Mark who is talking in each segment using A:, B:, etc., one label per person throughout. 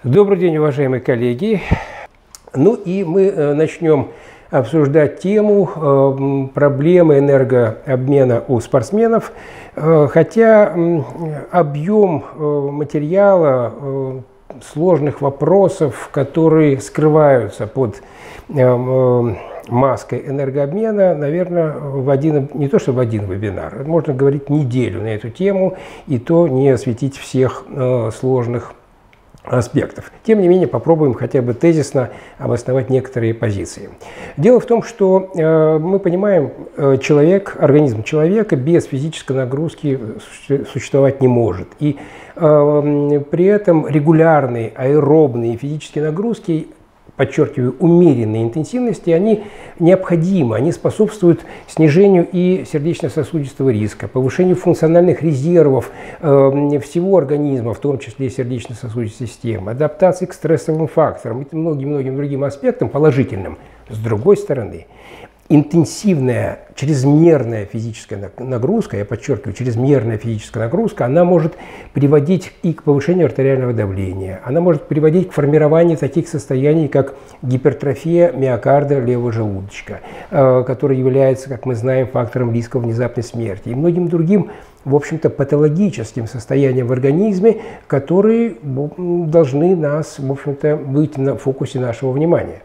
A: Добрый день, уважаемые коллеги. Ну и мы начнем обсуждать тему проблемы энергообмена у спортсменов, хотя объем материала, сложных вопросов, которые скрываются под маской энергообмена, наверное, не то что в один вебинар, можно говорить неделю на эту тему, и то не осветить всех сложных аспектов. Тем не менее, попробуем хотя бы тезисно обосновать некоторые позиции. Дело в том, что мы понимаем, организм человека без физической нагрузки существовать не может. И при этом регулярные аэробные физические нагрузки, подчеркиваю, умеренной интенсивности, они необходимы, они способствуют снижению и сердечно-сосудистого риска, повышению функциональных резервов всего организма, в том числе и сердечно-сосудистой системы, адаптации к стрессовым факторам и многим-многим другим аспектам положительным. С другой стороны, интенсивная, чрезмерная физическая нагрузка, я подчеркиваю, чрезмерная физическая нагрузка, она может приводить и к повышению артериального давления, она может приводить к формированию таких состояний, как гипертрофия миокарда левого желудочка, который является, как мы знаем, фактором риска внезапной смерти, и многим другим, в общем-то, патологическим состояниям в организме, которые должны в общем-то, быть на фокусе нашего внимания.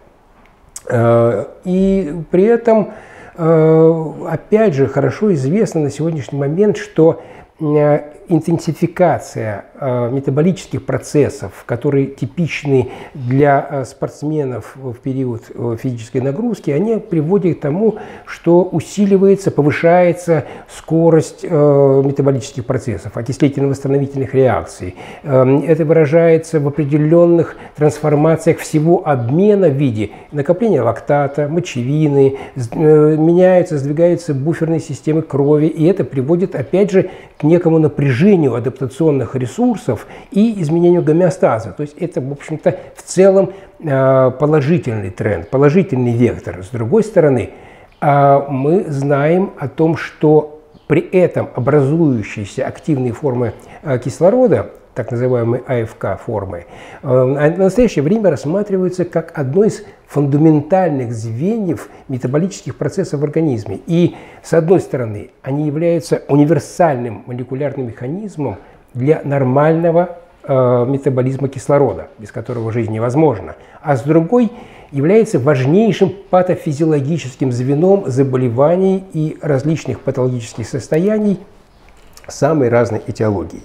A: И при этом, опять же, хорошо известно на сегодняшний момент, что интенсификация метаболических процессов, которые типичны для спортсменов в период физической нагрузки, они приводят к тому, что усиливается, повышается скорость метаболических процессов, окислительно-восстановительных реакций. Это выражается в определенных трансформациях всего обмена в виде накопления лактата, мочевины, сдвигаются буферные системы крови, и это приводит, опять же, к некому напряжению адаптационных ресурсов и изменению гомеостаза. То есть это, в общем-то, в целом положительный тренд, положительный вектор. С другой стороны, мы знаем о том, что при этом образующиеся активные формы кислорода, так называемые АФК-формы, в настоящее время рассматриваются как одно из фундаментальных звеньев метаболических процессов в организме. И, с одной стороны, они являются универсальным молекулярным механизмом для нормального метаболизма кислорода, без которого жизнь невозможна, а с другой является важнейшим патофизиологическим звеном заболеваний и различных патологических состояний самой разной этиологии.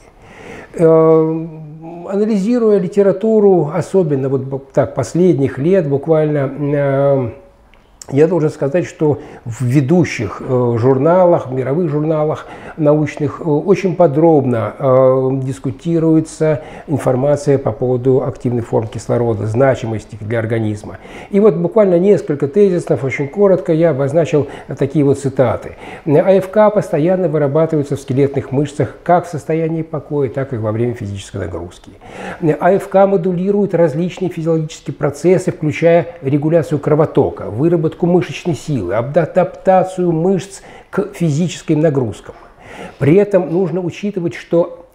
A: Анализируя литературу, особенно вот так последних лет, буквально, я должен сказать, что в ведущих журналах, мировых журналах научных очень подробно дискутируется информация по поводу активных форм кислорода, значимости их для организма. И вот буквально несколько тезисов, очень коротко я обозначил такие вот цитаты. АФК постоянно вырабатываются в скелетных мышцах как в состоянии покоя, так и во время физической нагрузки. АФК модулирует различные физиологические процессы, включая регуляцию кровотока, выработку мышечной силы, адаптацию мышц к физическим нагрузкам. При этом нужно учитывать, что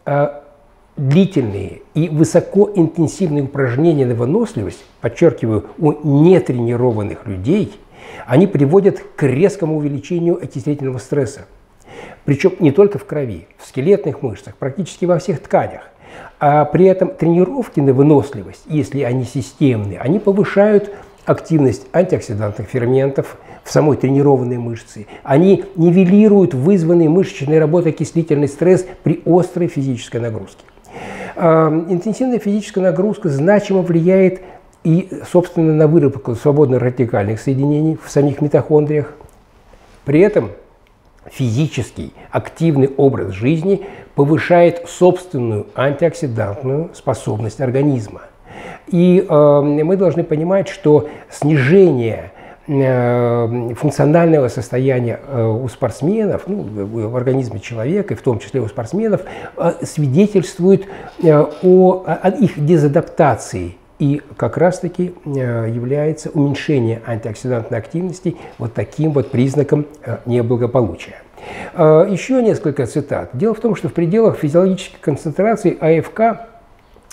A: длительные и высокоинтенсивные упражнения на выносливость, подчеркиваю, у нетренированных людей, они приводят к резкому увеличению окислительного стресса. Причем не только в крови, в скелетных мышцах, практически во всех тканях. А при этом тренировки на выносливость, если они системные, они повышают активность антиоксидантных ферментов в самой тренированной мышце. Они нивелируют вызванный мышечной работой окислительный стресс при острой физической нагрузке. Интенсивная физическая нагрузка значимо влияет и, собственно, на выработку свободных радикальных соединений в самих митохондриях. При этом физический активный образ жизни повышает собственную антиоксидантную способность организма. И мы должны понимать, что снижение функционального состояния у спортсменов, в организме человека, и в том числе у спортсменов, свидетельствует о их дезадаптации. И как раз-таки является уменьшение антиоксидантной активности вот таким вот признаком неблагополучия. Еще несколько цитат. Дело в том, что в пределах физиологической концентрации АФК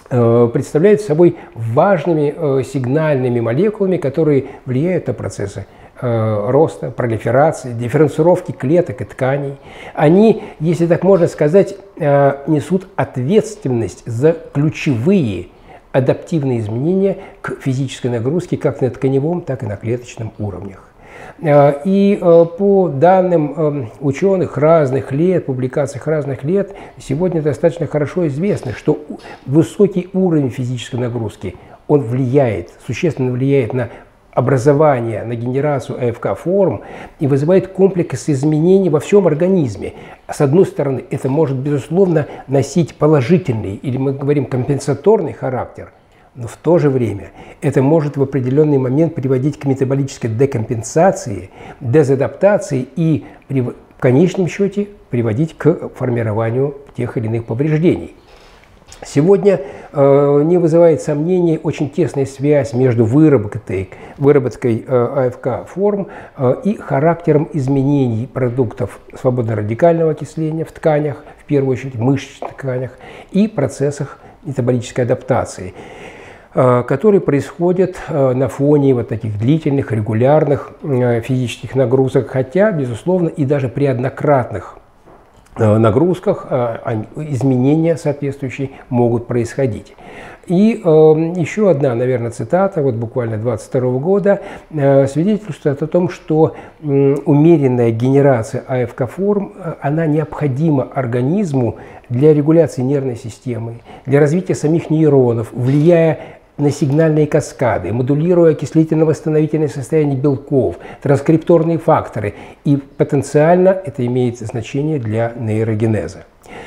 A: представляют собой важными сигнальными молекулами, которые влияют на процессы роста, пролиферации, дифференцировки клеток и тканей. Они, если так можно сказать, несут ответственность за ключевые адаптивные изменения к физической нагрузке как на тканевом, так и на клеточном уровнях. И по данным ученых разных лет, публикациях разных лет, сегодня достаточно хорошо известно, что высокий уровень физической нагрузки, он влияет, существенно влияет на образование, на генерацию АФК-форм и вызывает комплекс изменений во всем организме. С одной стороны, это может, безусловно, носить положительный, или мы говорим компенсаторный характер, но в то же время это может в определенный момент приводить к метаболической декомпенсации, дезадаптации и в конечном счете приводить к формированию тех или иных повреждений. Сегодня не вызывает сомнений очень тесная связь между выработкой АФК-форм и характером изменений продуктов свободно-радикального окисления в тканях, в первую очередь в мышечных тканях, и процессах метаболической адаптации, которые происходят на фоне вот таких длительных, регулярных физических нагрузок, хотя, безусловно, и даже при однократных нагрузках изменения соответствующие могут происходить. И еще одна, наверное, цитата, вот буквально 22 года, свидетельствует о том, что умеренная генерация АФК-форм, она необходима организму для регуляции нервной системы, для развития самих нейронов, влияя на сигнальные каскады, модулируя окислительно-восстановительное состояние белков, транскрипторные факторы, и потенциально это имеет значение для нейрогенеза.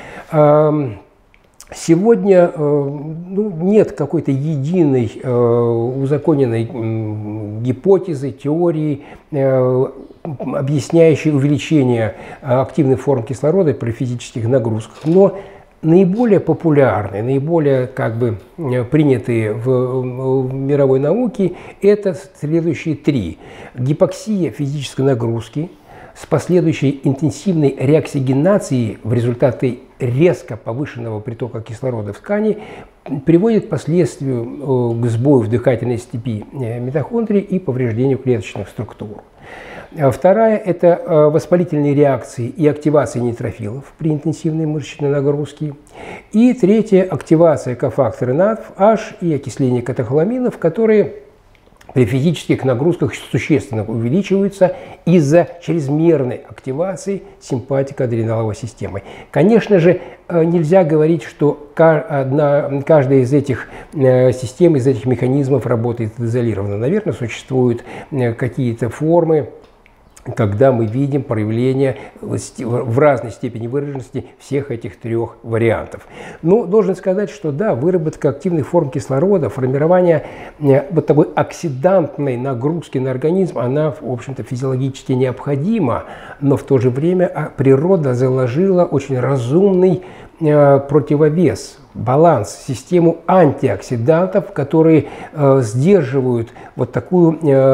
A: Сегодня нет какой-то единой узаконенной гипотезы, теории, объясняющей увеличение активных форм кислорода при физических нагрузках, но наиболее популярные, наиболее принятые в мировой науке – это следующие три. Гипоксия физической нагрузки с последующей интенсивной реоксигенацией в результате резко повышенного притока кислорода в ткани приводит к последствию к сбою в дыхательной цепи митохондрий и повреждению клеточных структур. Вторая – это воспалительные реакции и активация нейтрофилов при интенсивной мышечной нагрузке. И третья – активация кофактора НАДП-H и окисление катехоламинов, которые при физических нагрузках существенно увеличиваются из-за чрезмерной активации симпатико-адреналовой системы. Конечно же, нельзя говорить, что каждая из этих систем, из этих механизмов работает изолированно. Наверное, существуют какие-то формы, когда мы видим проявление в разной степени выраженности всех этих трех вариантов. Но должен сказать, что да, выработка активных форм кислорода, формирование вот такой оксидантной нагрузки на организм, она, в общем-то, физиологически необходима, но в то же время природа заложила очень разумный противовес, баланс, систему антиоксидантов, которые сдерживают вот такую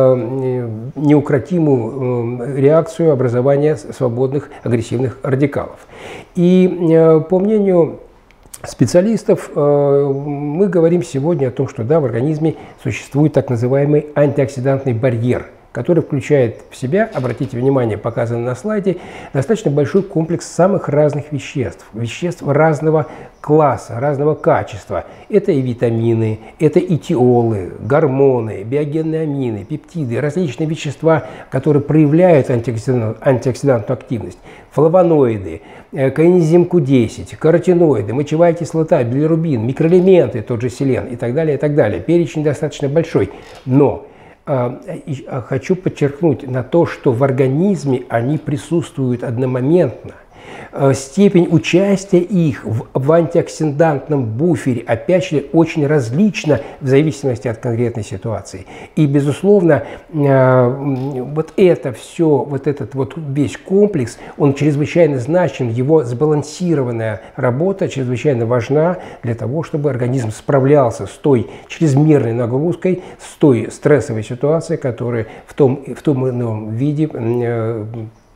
A: неукротимую реакцию образования свободных агрессивных радикалов. И по мнению специалистов, мы говорим сегодня о том, что да, в организме существует так называемый антиоксидантный барьер, который включает в себя, обратите внимание, показано на слайде, достаточно большой комплекс самых разных веществ, веществ разного класса, разного качества. Это и витамины, это и тиолы, гормоны, биогенные амины, пептиды, различные вещества, которые проявляют антиоксидантную активность. Флавоноиды, коэнзим Q10, каротиноиды, мочевая кислота, билирубин, микроэлементы, тот же селен и так далее, и так далее. Перечень достаточно большой, но хочу подчеркнуть на то, что в организме они присутствуют одномоментно. Степень участия их в антиоксидантном буфере, опять же, очень различна в зависимости от конкретной ситуации. И, безусловно, вот это все, вот этот вот весь комплекс, он чрезвычайно значим, его сбалансированная работа чрезвычайно важна для того, чтобы организм справлялся с той чрезмерной нагрузкой, с той стрессовой ситуацией, которая в том или ином виде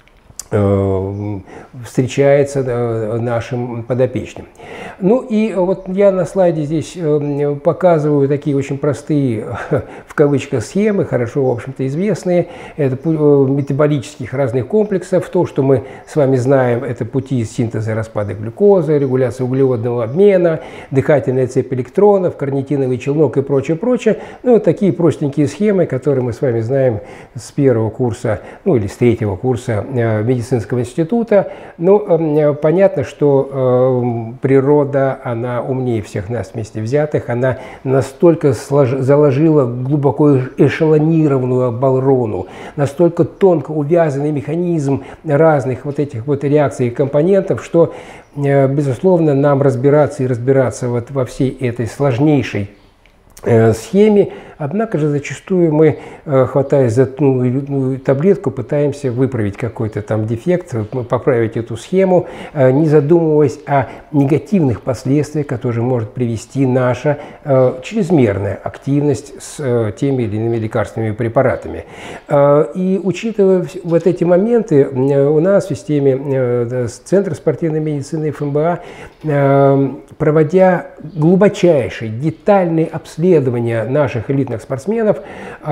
A: встречается нашим подопечным. Ну и вот я на слайде здесь показываю такие очень простые, в кавычках, схемы, хорошо, в общем-то, известные. Это метаболических разных комплексов. То, что мы с вами знаем, это пути синтеза и распада глюкозы, регуляция углеводного обмена, дыхательная цепь электронов, карнитиновый челнок и прочее, прочее. Ну, вот такие простенькие схемы, которые мы с вами знаем с первого курса, ну или с третьего курса медицинского института. Ну, понятно, что природа, она умнее всех нас вместе взятых, она настолько заложила глубоко эшелонированную оборону, настолько тонко увязанный механизм разных вот этих вот реакций и компонентов, что, безусловно, нам разбираться вот во всей этой сложнейшей схеме. Однако же зачастую мы, хватаясь за таблетку, пытаемся выправить какой-то там дефект, поправить эту схему, не задумываясь о негативных последствиях, которые может привести наша чрезмерная активность с теми или иными лекарственными препаратами. И учитывая вот эти моменты, у нас в системе Центра спортивной медицины ФМБА, проводя глубочайшие детальные обследования наших элитных спортсменов,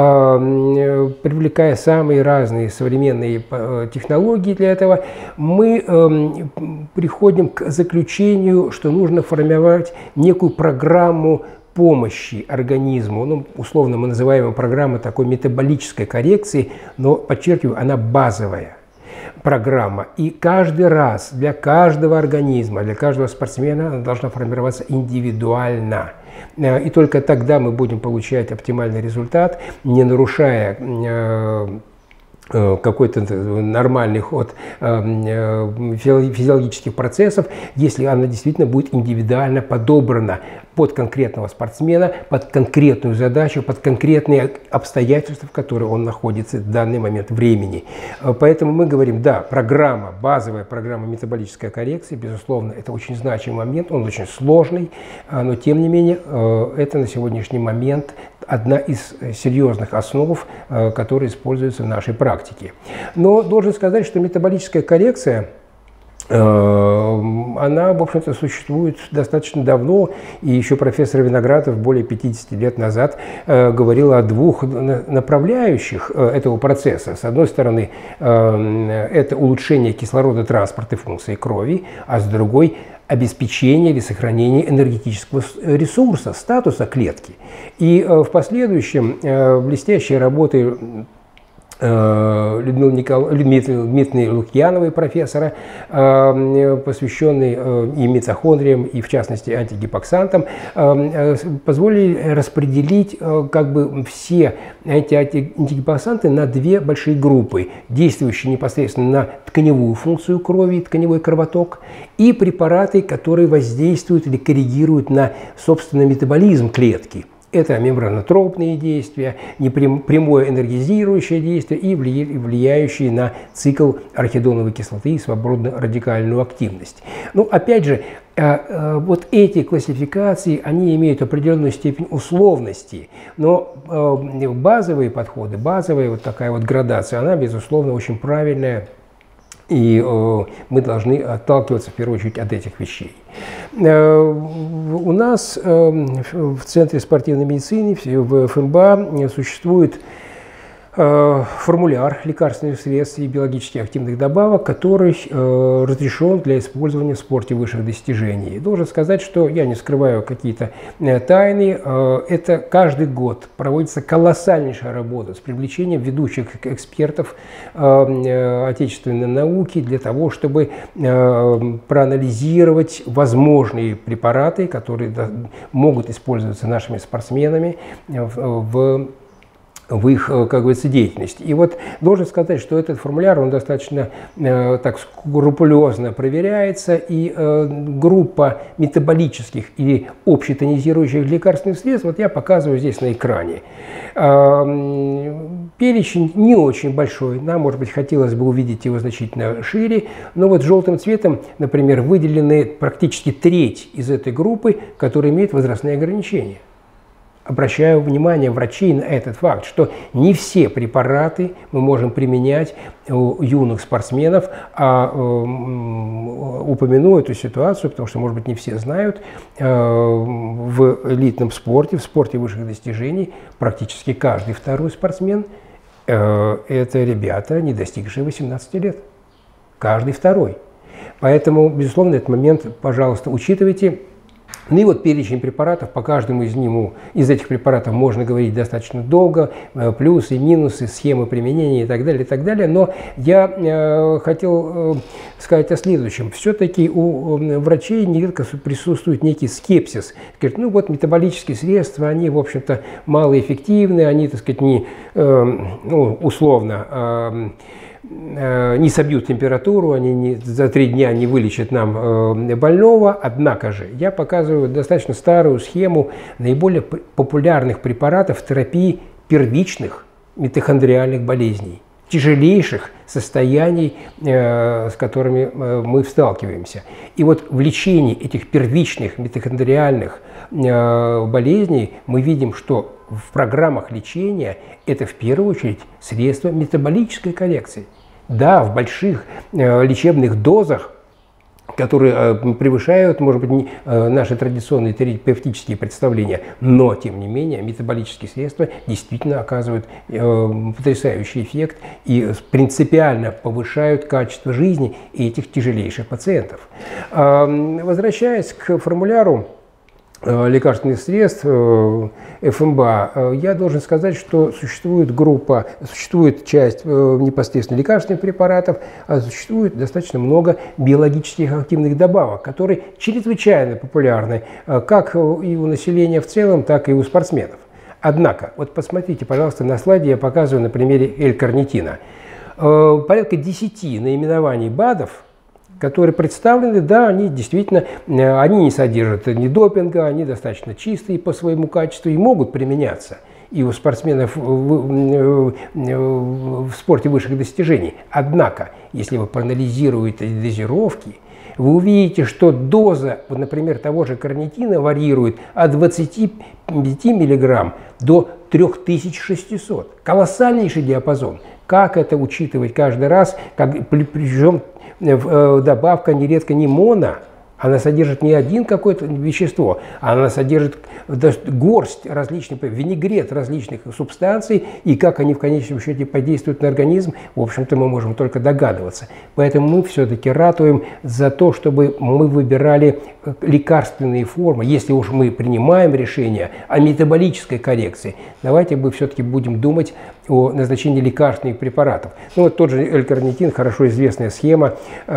A: привлекая самые разные современные технологии для этого, мы приходим к заключению, что нужно формировать некую программу помощи организму, ну, условно мы называем ее программой такой метаболической коррекции, но, подчеркиваю, она базовая программа. И каждый раз для каждого организма, для каждого спортсмена она должна формироваться индивидуально. И только тогда мы будем получать оптимальный результат, не нарушая какой-то нормальный ход физиологических процессов, если она действительно будет индивидуально подобрана под конкретного спортсмена, под конкретную задачу, под конкретные обстоятельства, в которых он находится в данный момент времени. Поэтому мы говорим, да, программа, базовая программа метаболической коррекции, безусловно, это очень значимый момент, он очень сложный, но тем не менее это на сегодняшний момент одна из серьезных основ, которые используются в нашей практике. Но должен сказать, что метаболическая коррекция, она, в общем-то, существует достаточно давно, и еще профессор Виноградов более 50 лет назад говорил о двух направляющих этого процесса. С одной стороны, это улучшение кислородотранспортной функции крови, а с другой – обеспечение или сохранение энергетического ресурса, статуса клетки. И в последующем блестящие работы Людмилы Дмитриевны Лукьяновой, профессора, посвященной и митохондриям, и в частности антигипоксантам, позволили распределить как бы все эти антигипоксанты на две большие группы, действующие непосредственно на тканевую функцию крови, тканевой кровоток, и препараты, которые воздействуют или коррегируют на, собственно, метаболизм клетки. Это мембранотропные действия, прямое энергизирующее действие и влияющие на цикл архидоновой кислоты и свободно-радикальную активность. Ну, опять же, вот эти классификации, они имеют определенную степень условности, но базовые подходы, базовая вот такая вот градация, она, безусловно, очень правильная. И мы должны отталкиваться в первую очередь от этих вещей. У нас в Центре спортивной медицины, в ФМБА, существует формуляр лекарственных средств и биологически активных добавок, который разрешен для использования в спорте высших достижений. Должен сказать, что я не скрываю какие-то тайны. Это каждый год проводится колоссальнейшая работа с привлечением ведущих экспертов отечественной науки для того, чтобы проанализировать возможные препараты, которые могут использоваться нашими спортсменами в их, как говорится, деятельности. И вот должен сказать, что этот формуляр, он достаточно так скрупулезно проверяется, и группа метаболических или общетонизирующих лекарственных средств, вот я показываю здесь на экране. Перечень не очень большой, нам, может быть, хотелось бы увидеть его значительно шире, но вот желтым цветом, например, выделены практически треть из этой группы, которые имеют возрастные ограничения. обращаю внимание врачей на этот факт, что не все препараты мы можем применять у юных спортсменов, упомяну эту ситуацию, потому что, может быть, не все знают, в элитном спорте, в спорте высших достижений практически каждый второй спортсмен – это ребята, не достигшие 18 лет. Каждый второй. Поэтому, безусловно, этот момент, пожалуйста, учитывайте. Ну и вот перечень препаратов, по каждому из этих препаратов можно говорить достаточно долго, плюсы, минусы, схемы применения и так далее, но я хотел сказать о следующем. Все-таки у врачей нередко присутствует некий скепсис. Говорят, ну вот метаболические средства, они, в общем-то, малоэффективны, они, так сказать, не, условно, не собьют температуру, они за 3 дня не вылечат нам больного. Однако же я показываю достаточно старую схему наиболее популярных препаратов в терапии первичных митохондриальных болезней, тяжелейших состояний, с которыми мы сталкиваемся. И вот в лечении этих первичных митохондриальных болезней мы видим, что в программах лечения это в первую очередь средства метаболической коррекции. Да, в больших лечебных дозах, которые превышают, может быть, наши традиционные терапевтические представления, но, тем не менее, метаболические средства действительно оказывают потрясающий эффект и принципиально повышают качество жизни этих тяжелейших пациентов. Возвращаясь к формуляру лекарственных средств ФМБА, я должен сказать, что существует часть непосредственно лекарственных препаратов, а существует достаточно много биологических активных добавок, которые чрезвычайно популярны как и у населения в целом, так и у спортсменов. Однако, вот посмотрите, пожалуйста, на слайде я показываю на примере L-карнитина. Порядка 10 наименований БАДов, которые представлены, да, они действительно, они не содержат ни допинга, они достаточно чистые по своему качеству и могут применяться и у спортсменов в спорте высших достижений. Однако, если вы проанализируете дозировки, вы увидите, что доза, например, того же карнитина варьирует от 25 мг до 3600. Колоссальнейший диапазон. Как это учитывать каждый раз, причем добавка нередко не моно, она содержит не один какое-то вещество, она содержит горсть различных, винегрет различных субстанций, и как они в конечном счете подействуют на организм, в общем-то, мы можем только догадываться. Поэтому мы все-таки ратуем за то, чтобы мы выбирали лекарственные формы. Если уж мы принимаем решение о метаболической коррекции, давайте мы все-таки будем думать о назначении лекарственных препаратов. Ну вот тот же L-карнитин, хорошо известная схема,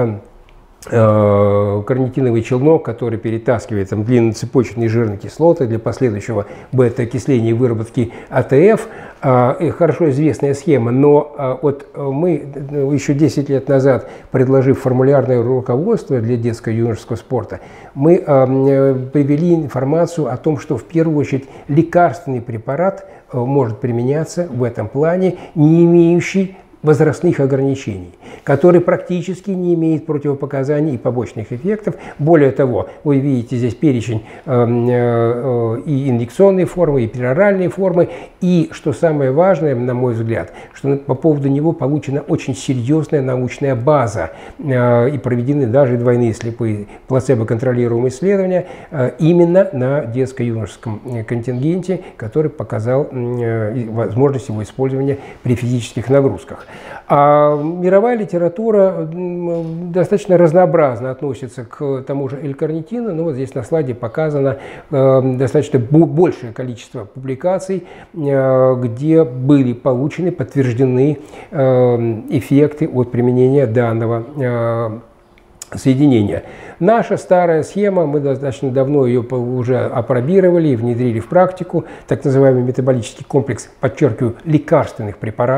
A: карнитиновый челнок, который перетаскивает там длинноцепочечные жирные кислоты для последующего бета-окисления и выработки АТФ. Хорошо известная схема, но вот мы еще 10 лет назад, предложив формулярное руководство для детско-юношеского спорта, мы привели информацию о том, что в первую очередь лекарственный препарат может применяться в этом плане, не имеющий возрастных ограничений, который практически не имеет противопоказаний и побочных эффектов. Более того, вы видите здесь перечень и инъекционные формы, и пероральные формы, и, что самое важное, на мой взгляд, что по поводу него получена очень серьезная научная база, и проведены даже двойные слепые плацебо-контролируемые исследования именно на детско-юношеском контингенте, который показал возможность его использования при физических нагрузках. А мировая литература достаточно разнообразно относится к тому же L-карнитину. Ну, вот здесь на слайде показано достаточно большее количество публикаций, где были получены, подтверждены эффекты от применения данного соединения. Наша старая схема, мы достаточно давно ее уже апробировали и внедрили в практику, так называемый метаболический комплекс, подчеркиваю, лекарственных препаратов.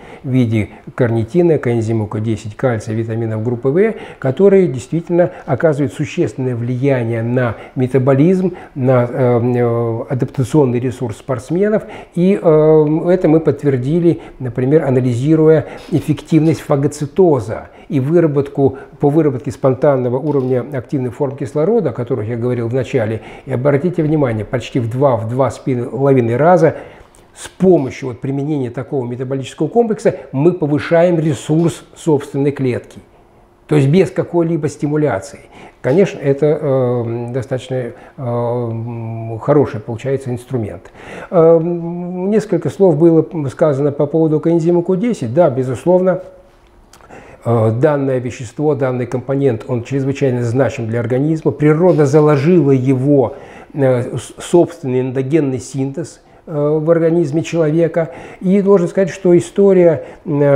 A: в виде карнитина, коэнзима Q10, кальция, витаминов группы В, которые действительно оказывают существенное влияние на метаболизм, на адаптационный ресурс спортсменов. И это мы подтвердили, например, анализируя эффективность фагоцитоза и по выработке спонтанного уровня активных форм кислорода, о которых я говорил в начале. И обратите внимание, почти в 2,5 раза с помощью применения такого метаболического комплекса мы повышаем ресурс собственной клетки. То есть без какой-либо стимуляции. Конечно, это достаточно хороший получается инструмент. Несколько слов было сказано по поводу коэнзима Q10. Да, безусловно, данное вещество, данный компонент, он чрезвычайно значим для организма. Природа заложила его собственный эндогенный синтез в организме человека. И должен сказать, что история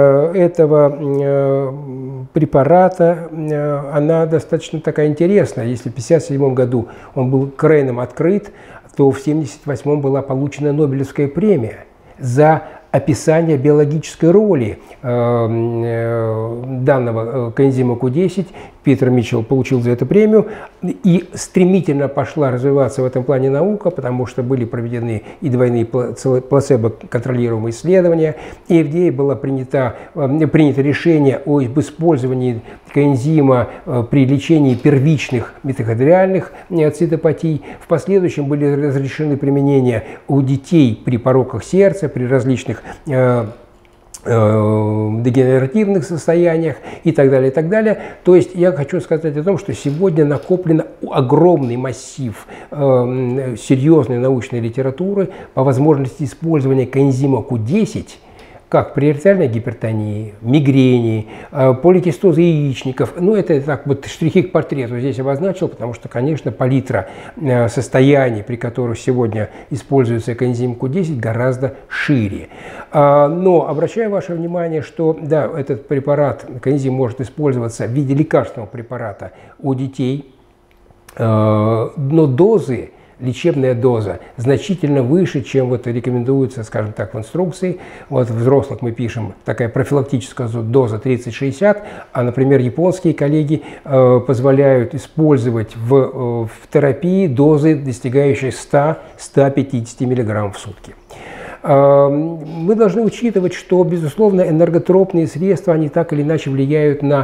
A: этого препарата, она достаточно такая интересная. Если в 1957 году он был Крейном открыт, то в 1978 была получена Нобелевская премия за описание биологической роли данного коэнзима Q10. Питер Митчелл получил за это премию, и стремительно пошла развиваться в этом плане наука, потому что были проведены и двойные плацебо-контролируемые исследования. И FDA было принято решение об использовании коэнзима при лечении первичных митохондриальных цитопатий. В последующем были разрешены применения у детей при пороках сердца, при различных дегенеративных состояниях и так далее, и так далее. То есть я хочу сказать о том, что сегодня накоплен огромный массив серьезной научной литературы по возможности использования коэнзима Q10 как при артериальной гипертонии, мигрени, поликистоза яичников. Ну, это так вот штрихи к портрету здесь обозначил, потому что, конечно, палитра состояний, при которых сегодня используется коэнзим Q10, гораздо шире. Но обращаю ваше внимание, что, да, этот препарат, коэнзим, может использоваться в виде лекарственного препарата у детей, но дозы, лечебная доза значительно выше, чем вот рекомендуется, скажем так, в инструкции. Вот в взрослых мы пишем такая профилактическая доза 30-60, а, например, японские коллеги позволяют использовать в терапии дозы, достигающие 100-150 мг в сутки. Мы должны учитывать, что, безусловно, энерготропные средства, они так или иначе влияют на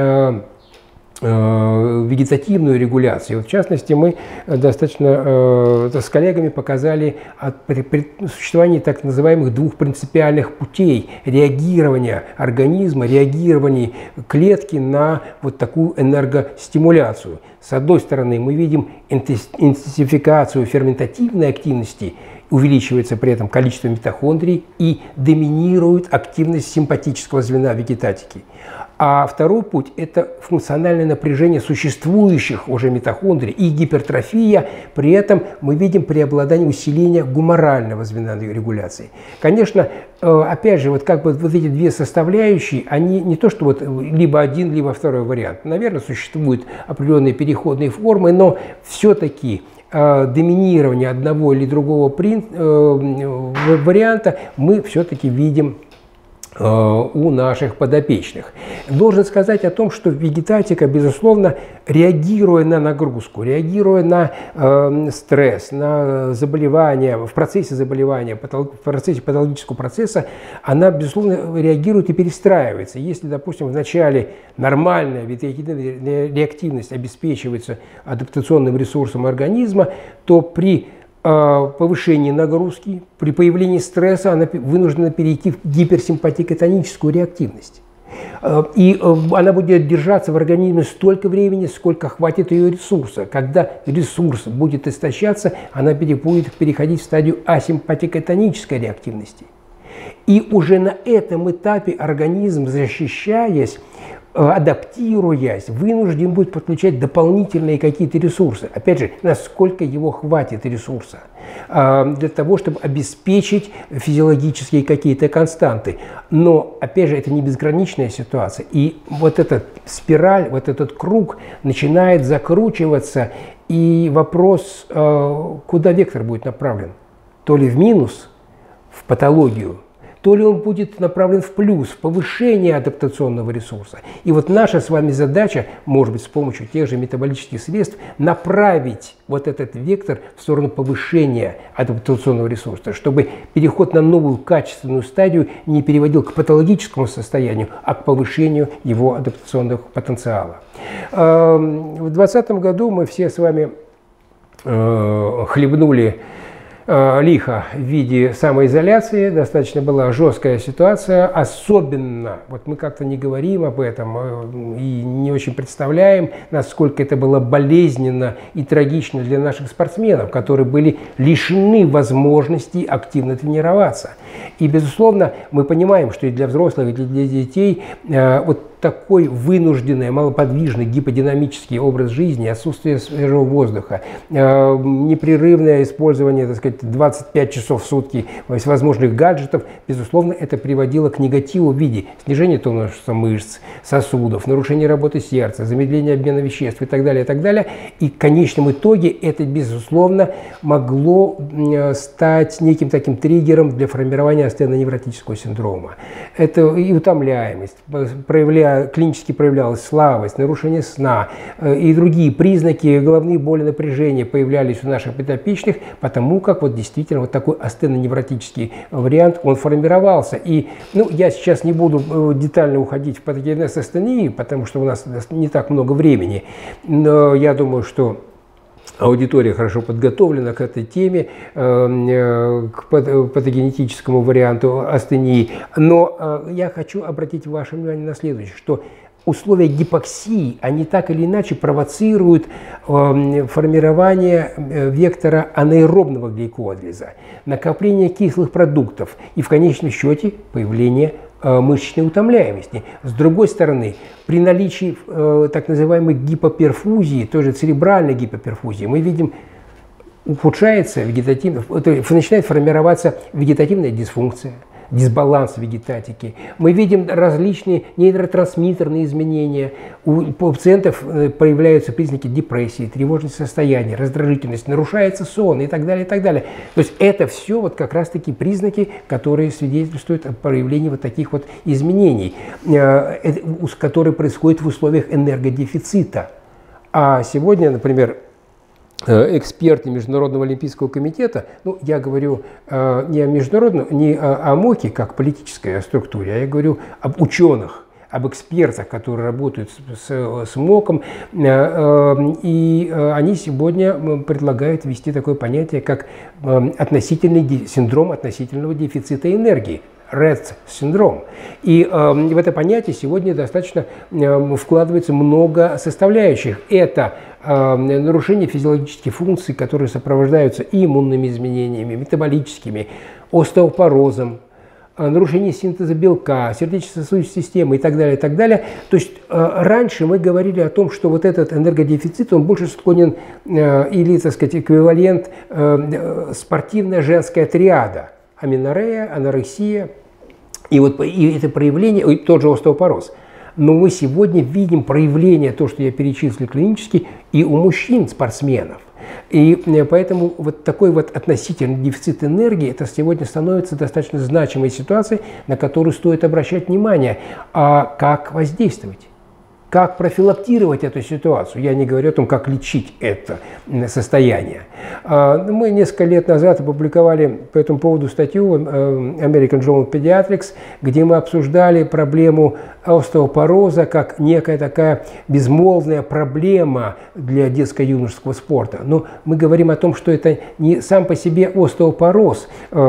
A: вегетативную регуляцию. Вот в частности, мы достаточно с коллегами показали существование так называемых двух принципиальных путей реагирования организма, реагирования клетки на вот такую энергостимуляцию. С одной стороны, мы видим интенсификацию ферментативной активности, увеличивается при этом количество митохондрий и доминирует активность симпатического звена вегетатики. А второй путь – это функциональное напряжение существующих уже митохондрий и гипертрофия. При этом мы видим преобладание усиления гуморального звена регуляции. Конечно, опять же, вот как бы вот эти две составляющие, они не то, что вот либо один, либо второй вариант. Наверное, существуют определенные переходные формы, но все-таки доминирование одного или другого варианта мы все-таки видим у наших подопечных. Должен сказать о том, что вегетатика, безусловно, реагируя на нагрузку, реагируя на стресс, на заболевания, в процессе заболевания, в процессе патологического процесса, она, безусловно, реагирует и перестраивается. Если, допустим, в начале нормальная вегетативная реактивность обеспечивается адаптационным ресурсом организма, то при повышении нагрузки, при появлении стресса она вынуждена перейти в гиперсимпатикотоническую реактивность. И она будет держаться в организме столько времени, сколько хватит ее ресурса. Когда ресурс будет истощаться, она будет переходить в стадию асимпатикотонической реактивности. И уже на этом этапе организм, защищаясь, адаптируясь, вынужден будет подключать дополнительные какие-то ресурсы. Опять же, насколько его хватит ресурса для того, чтобы обеспечить физиологические какие-то константы. Но, опять же, это не безграничная ситуация. И вот эта спираль, вот этот круг начинает закручиваться. И вопрос, куда вектор будет направлен? То ли в минус, в патологию, то ли он будет направлен в плюс, в повышение адаптационного ресурса. И вот наша с вами задача, может быть, с помощью тех же метаболических средств, направить вот этот вектор в сторону повышения адаптационного ресурса, чтобы переход на новую качественную стадию не переводил к патологическому состоянию, а к повышению его адаптационного потенциала. В 2020 году мы все с вами хлебнули лихо в виде самоизоляции, достаточно была жесткая ситуация, особенно, вот мы как-то не говорим об этом и не очень представляем, насколько это было болезненно и трагично для наших спортсменов, которые были лишены возможности активно тренироваться. И, безусловно, мы понимаем, что и для взрослых, и для детей вот такой вынужденный, малоподвижный, гиподинамический образ жизни, отсутствие свежего воздуха, непрерывное использование, так сказать, 25 часов в сутки всевозможных гаджетов, безусловно, это приводило к негативу в виде снижения тонуса мышц, сосудов, нарушения работы сердца, замедления обмена веществ и так далее, и так далее. И в конечном итоге это, безусловно, могло стать неким таким триггером для формирования остеоневротического синдрома. Это и утомляемость, клинически проявлялась слабость, нарушение сна и другие признаки, головные боли, напряжения появлялись у наших подопечных, потому как вот действительно вот такой астеноневротический вариант, он формировался. И я сейчас не буду детально уходить в патогенез астении, потому что у нас не так много времени, но я думаю, что аудитория хорошо подготовлена к этой теме, к патогенетическому варианту астении. Но я хочу обратить ваше внимание на следующее, что условия гипоксии, они так или иначе провоцируют формирование вектора анаэробного гликоадреза, накопление кислых продуктов и в конечном счете появление мышечной утомляемости. С другой стороны, при наличии так называемой гипоперфузии, тоже церебральной гипоперфузии, мы видим, ухудшается начинает формироваться вегетативная дисфункция, дисбаланс вегетатики. Мы видим различные нейротрансмиттерные изменения. У пациентов появляются признаки депрессии, тревожность состояния, раздражительность, нарушается сон и так далее, и так далее. То есть это все вот как раз-таки признаки, которые свидетельствуют о появлении вот таких вот изменений, которые происходят в условиях энергодефицита. А сегодня, например, эксперты Международного олимпийского комитета, я говорю не о международном, не о МОКе как политической структуре, а я говорю об ученых, об экспертах, которые работают с МОКом, и они сегодня предлагают ввести такое понятие, как синдром относительного дефицита энергии. РЭД-синдром. И в это понятие сегодня достаточно вкладывается много составляющих. Это нарушение физиологических функций, которые сопровождаются и иммунными изменениями, метаболическими, остеопорозом, нарушение синтеза белка, сердечно-сосудистой системы и так далее, и так далее. То есть раньше мы говорили о том, что вот этот энергодефицит, он больше склонен, или, так сказать, эквивалент спортивная женская триада. Аменорея, анорексия, и это проявление, и тот же остеопороз. Но мы сегодня видим проявление, то, что я перечислил клинически, и у мужчин, спортсменов. И поэтому вот такой вот относительный дефицит энергии, это сегодня становится достаточно значимой ситуацией, на которую стоит обращать внимание. А как воздействовать? Как профилактировать эту ситуацию? Я не говорю о том, как лечить это состояние. Мы несколько лет назад опубликовали по этому поводу статью в American Journal of Pediatrics, где мы обсуждали проблему остеопороза как некая такая безмолвная проблема для детско-юношеского спорта. Но мы говорим о том, что это не сам по себе остеопороз,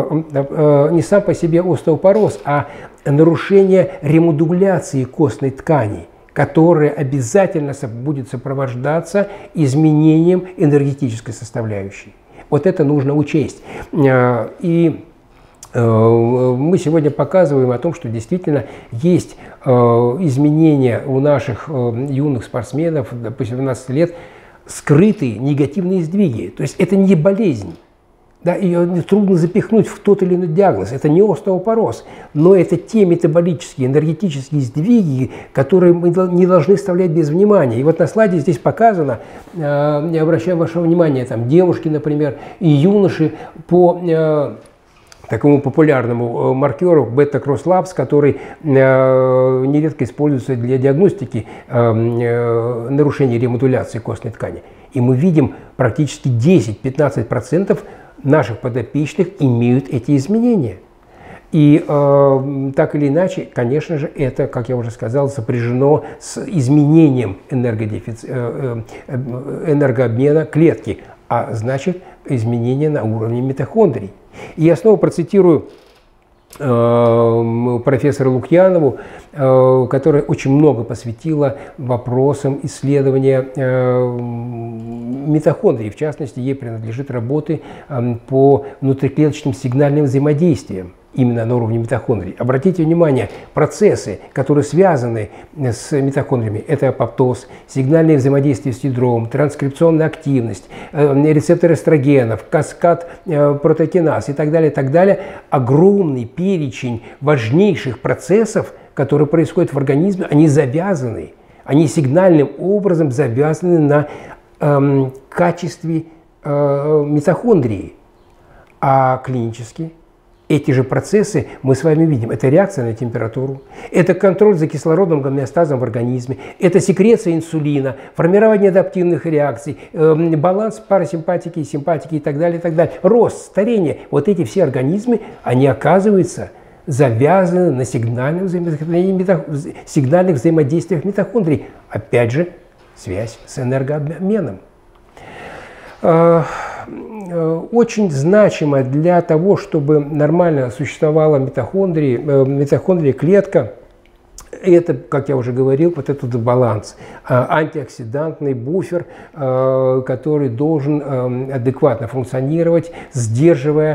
A: а нарушение ремодуляции костной ткани, которое обязательно будет сопровождаться изменением энергетической составляющей. Вот это нужно учесть. И мы сегодня показываем о том, что действительно есть изменения у наших юных спортсменов, допустим, 12 лет, скрытые негативные сдвиги. То есть это не болезнь. Да, ее трудно запихнуть в тот или иной диагноз. Это не остеопороз, но это те метаболические, энергетические сдвиги, которые мы не должны оставлять без внимания. И вот на слайде здесь показано, я обращаю ваше внимание, там девушки, например, и юноши по такому популярному маркеру бета-кросс-лапс, который нередко используется для диагностики нарушений ремодуляции костной ткани. И мы видим, практически 10-15% наших подопечных имеют эти изменения. И так или иначе, конечно же, это, как я уже сказал, сопряжено с изменением энергообмена клетки, а значит, изменения на уровне митохондрий. И я снова процитирую профессора Лукьянову, которая очень много посвятила вопросам исследования митохондрий. В частности, ей принадлежит работы по внутриклеточным сигнальным взаимодействиям именно на уровне митохондрий. Обратите внимание, процессы, которые связаны с митохондриями, это апоптоз, сигнальное взаимодействие с ядром, транскрипционная активность, рецепторы эстрогенов, каскад протеокиназ и так далее, огромный перечень важнейших процессов, которые происходят в организме, они завязаны, они сигнальным образом завязаны на качестве митохондрии, а клинически эти же процессы мы с вами видим. Это реакция на температуру, это контроль за кислородным гомеостазом в организме, это секреция инсулина, формирование адаптивных реакций, баланс парасимпатики и симпатики и так далее, рост, старение. Вот эти все организмы, они оказываются завязаны на сигнальных взаимодействиях митохондрий. Опять же, связь с энергообменом. Очень значимо для того, чтобы нормально существовала митохондрия, клетка, это, как я уже говорил, вот этот баланс, антиоксидантный буфер, который должен адекватно функционировать, сдерживая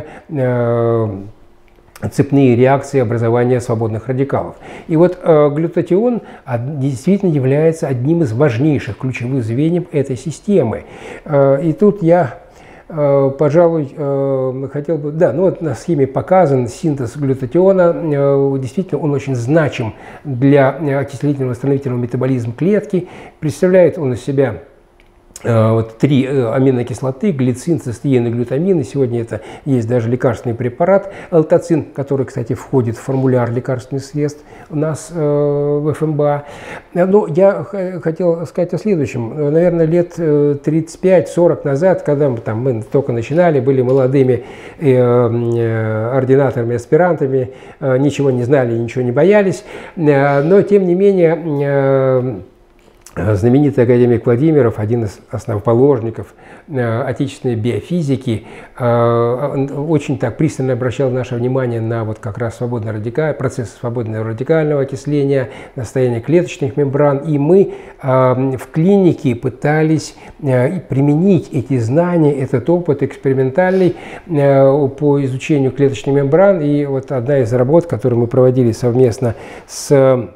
A: цепные реакции образования свободных радикалов. И вот глютатион действительно является одним из важнейших ключевых звеньев этой системы. И тут я, пожалуй, хотел бы... Да, ну вот на схеме показан синтез глютатиона. Действительно, он очень значим для окислительно-восстановительного метаболизма клетки. Представляет он из себя вот 3 аминокислоты: глицин, цистеин и глютамин. И сегодня это есть даже лекарственный препарат элтоцин, который, кстати, входит в формуляр лекарственных средств у нас в ФМБА. Но я хотел сказать о следующем. Наверное, лет 35-40 назад, когда мы только начинали, были молодыми ординаторами, аспирантами, ничего не знали, ничего не боялись, но тем не менее знаменитый академик Владимиров, один из основоположников отечественной биофизики, очень так пристально обращал наше внимание на вот как раз процесс свободного радикального окисления, на состояние клеточных мембран. И мы в клинике пытались применить эти знания, этот опыт экспериментальный по изучению клеточных мембран. И вот одна из работ, которую мы проводили совместно с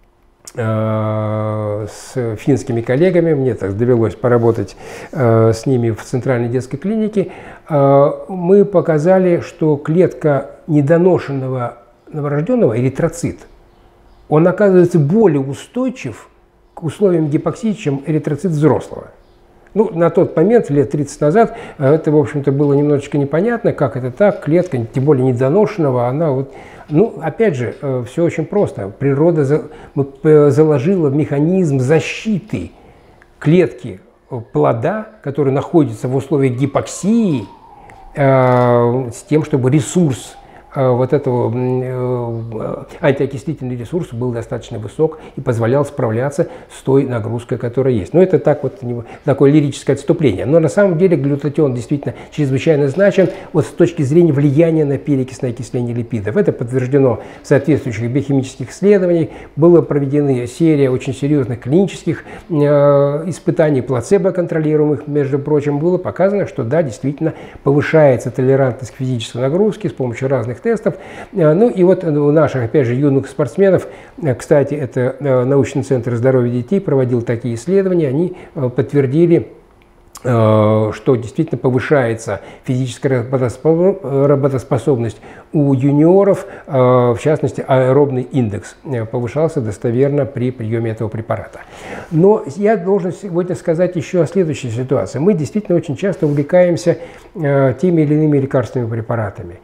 A: финскими коллегами, мне так довелось поработать с ними в Центральной детской клинике, мы показали, что клетка недоношенного новорожденного, эритроцит, он оказывается более устойчив к условиям гипоксии, чем эритроцит взрослого. Ну, на тот момент, лет 30 назад, это, в общем-то, было немножечко непонятно, как это так, клетка, тем более недоношенного, она вот... Ну, опять же, все очень просто. Природа заложила механизм защиты клетки плода, который находится в условиях гипоксии, с тем, чтобы ресурс вот этого антиокислительный ресурс был достаточно высок и позволял справляться с той нагрузкой, которая есть. Но это так вот такое лирическое отступление. Но на самом деле глютатион действительно чрезвычайно значим вот с точки зрения влияния на перекисное окисление липидов. Это подтверждено в соответствующих биохимических исследованиях. Была проведена серия очень серьезных клинических испытаний плацебо-контролируемых. Между прочим, было показано, что да, действительно повышается толерантность к физической нагрузке с помощью разных тестов. Ну и вот у наших, опять же, юных спортсменов, кстати, это научный центр здоровья детей проводил такие исследования, они подтвердили что действительно повышается физическая работоспособность у юниоров, в частности, аэробный индекс повышался достоверно при приеме этого препарата. Но я должен сегодня сказать еще о следующей ситуации. Мы действительно очень часто увлекаемся теми или иными лекарственными препаратами.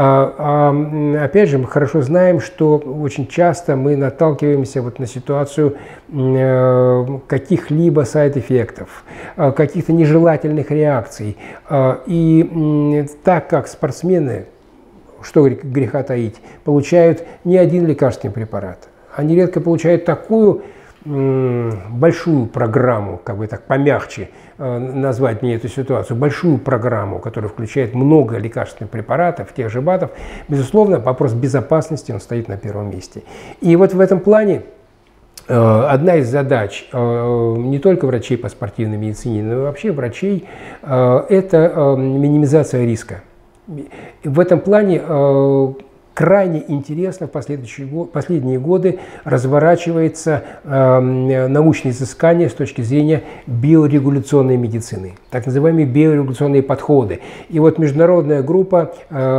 A: Опять же, мы хорошо знаем, что очень часто мы наталкиваемся вот на ситуацию каких-либо сайд-эффектов, каких-то нежелательных реакций. И так как спортсмены, что греха таить, получают не один лекарственный препарат, они редко получают такую большую программу, как бы так помягче назвать мне эту ситуацию, большую программу, которая включает много лекарственных препаратов, тех же БАДов, безусловно, вопрос безопасности, он стоит на первом месте. И вот в этом плане одна из задач не только врачей по спортивной медицине, но и вообще врачей – это минимизация риска. В этом плане крайне интересно в последние годы разворачивается научное изыскание с точки зрения биорегуляционной медицины, так называемые биорегуляционные подходы. И вот международная группа,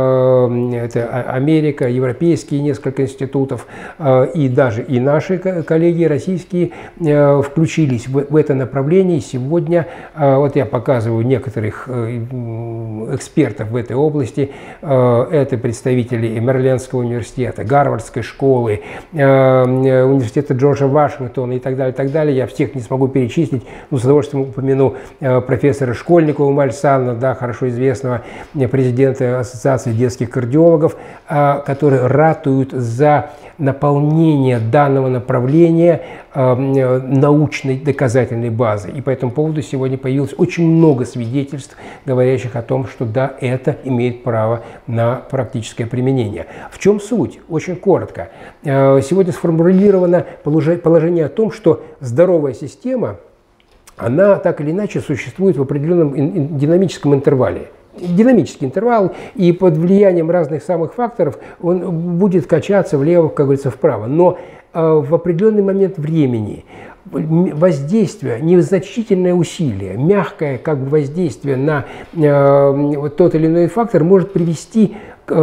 A: это Америка, европейские несколько институтов, и даже и наши коллеги российские включились в это направление. И сегодня, вот я показываю некоторых экспертов в этой области, это представители Мэрилендского университета, Гарвардской школы, университета Джорджа Вашингтона и так далее, так далее. Я всех не смогу перечислить, но с удовольствием упомяну профессора Школьникова Мальсана, да, хорошо известного президента Ассоциации детских кардиологов, которые ратуют за наполнение данного направления научной доказательной базы. И по этому поводу сегодня появилось очень много свидетельств, говорящих о том, что да, это имеет право на практическое применение. В чем суть? Очень коротко. Сегодня сформулировано положение о том, что здоровая система, она так или иначе существует в определенном динамическом интервале. Динамический интервал, и под влиянием разных самых факторов он будет качаться влево, как говорится, вправо. Но в определенный момент времени воздействие, незначительное усилие, мягкое как бы воздействие на вот тот или иной фактор может привести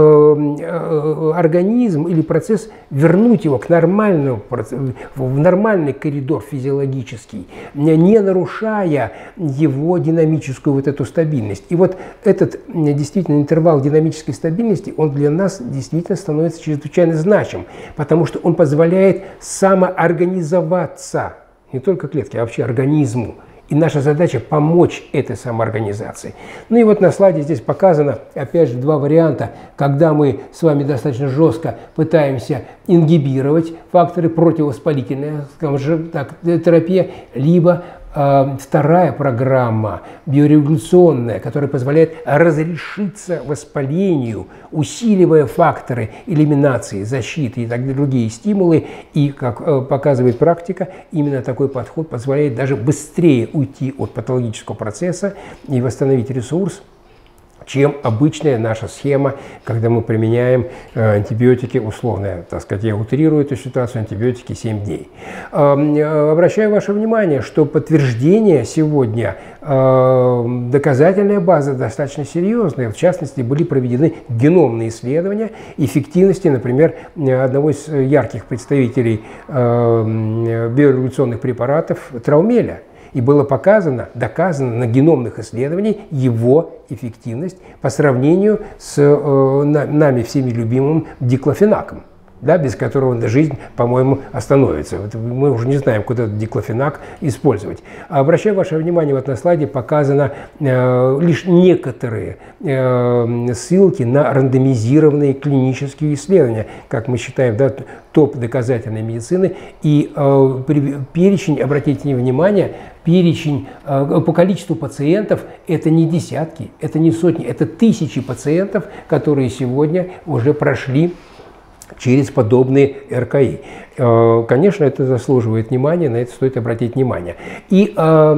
A: организм или процесс, вернуть его к нормальному, в нормальный коридор физиологический, не нарушая его динамическую вот эту стабильность. И вот этот действительно интервал динамической стабильности, он для нас действительно становится чрезвычайно значим, потому что он позволяет самоорганизоваться, не только клетке, а вообще организму. И наша задача помочь этой самоорганизации. Ну и вот на слайде здесь показано, опять же, два варианта, когда мы с вами достаточно жестко пытаемся ингибировать факторы противовоспалительной, скажем же, так, терапия, либо вторая программа биорегуляционная, которая позволяет разрешиться воспалению, усиливая факторы элиминации, защиты и так далее, другие стимулы. И, как показывает практика, именно такой подход позволяет даже быстрее уйти от патологического процесса и восстановить ресурс, чем обычная наша схема, когда мы применяем антибиотики, условно, так сказать, я утрирую эту ситуацию, антибиотики 7 дней. Обращаю ваше внимание, что подтверждение сегодня, доказательная база достаточно серьезная. В частности, были проведены геномные исследования эффективности, например, одного из ярких представителей биорегуляционных препаратов Траумеля. И было доказано на геномных исследованиях его эффективность по сравнению с нами всеми любимым диклофенаком, да, без которого жизнь, по-моему, остановится. Вот мы уже не знаем, куда этот диклофенак использовать. Обращаю ваше внимание, вот на слайде показано лишь некоторые ссылки на рандомизированные клинические исследования, как мы считаем, да, топ доказательной медицины. И перечень, обратите внимание, перечень по количеству пациентов – это не десятки, это не сотни, это тысячи пациентов, которые сегодня уже прошли через подобные РКИ. Конечно, это заслуживает внимания, на это стоит обратить внимание. И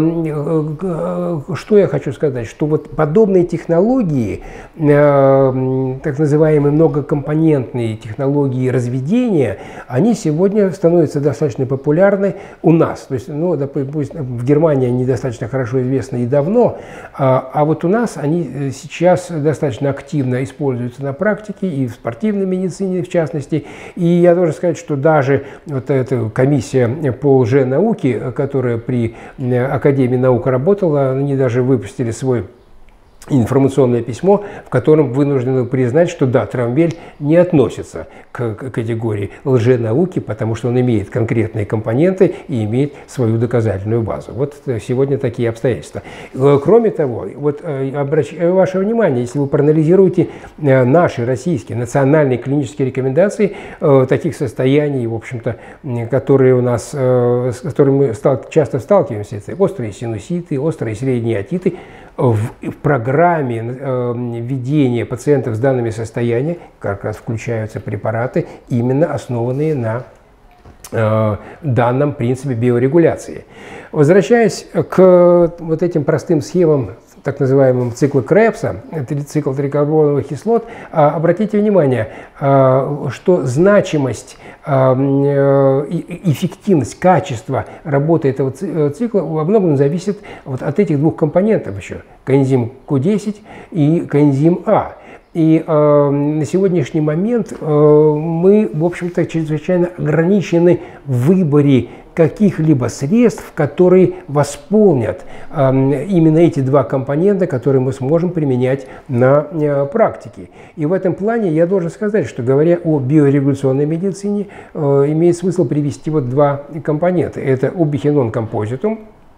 A: что я хочу сказать, что вот подобные технологии, так называемые многокомпонентные технологии разведения, они сегодня становятся достаточно популярны у нас. То есть, ну, допустим, в Германии они достаточно хорошо известны и давно, а вот у нас они сейчас достаточно активно используются на практике и в спортивной медицине, в частности. И я должен сказать, что даже вот эта комиссия по лженауке, которая при Академии наук работала, они даже выпустили свой информационное письмо, в котором вынуждены признать, что да, Трамвель не относится к категории лженауки, потому что он имеет конкретные компоненты и имеет свою доказательную базу. Вот сегодня такие обстоятельства. Кроме того, вот обращаю ваше внимание, если вы проанализируете наши российские национальные клинические рекомендации таких состояний, в общем-то, которые у нас, с которыми мы часто сталкиваемся, это острые синуситы, острые средние отиты, в программе ведения пациентов с данными состояниями как раз включаются препараты, именно основанные на данном принципе биорегуляции. Возвращаясь к вот этим простым схемам, так называемым цикла Кребса, цикл трикарбоновых кислот, обратите внимание, что значимость, эффективность, качество работы этого цикла во многом зависит вот от этих двух компонентов еще, коэнзим Q10 и коэнзим А. И на сегодняшний момент мы, в общем-то, чрезвычайно ограничены в выборе каких-либо средств, которые восполнят именно эти два компонента, которые мы сможем применять на практике. И в этом плане я должен сказать, что, говоря о биорегуляционной медицине, имеет смысл привести вот два компонента. Это убихинон композитум,